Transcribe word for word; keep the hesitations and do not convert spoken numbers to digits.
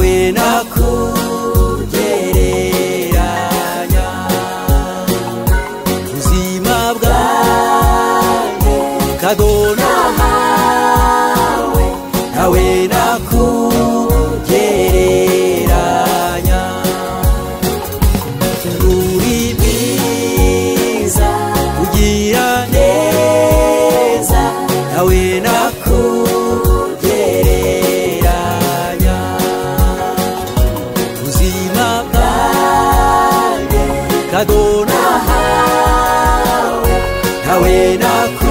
ntawe nakugereranya ubuzima bwanjye kadona hawe ntawe nakugereranya uri mwiza ugira neza ntawe nakugereranya ubuzima bwanjye kadona hawe ntawe nakugereranya